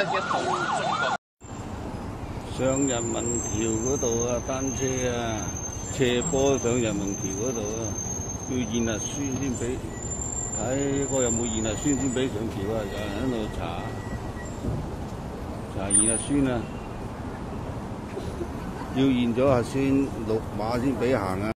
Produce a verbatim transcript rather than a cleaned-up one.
那些投入中國。 上人民橋嗰度啊，單車啊，斜坡上人民橋嗰度啊，要驗核酸先俾，睇個有冇驗核酸先俾上橋啊！有人喺度查查驗核酸啊，要驗咗核酸綠碼先俾行啊！